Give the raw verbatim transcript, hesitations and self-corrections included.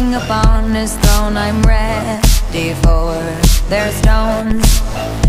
king upon his throne, I'm ready for their stones.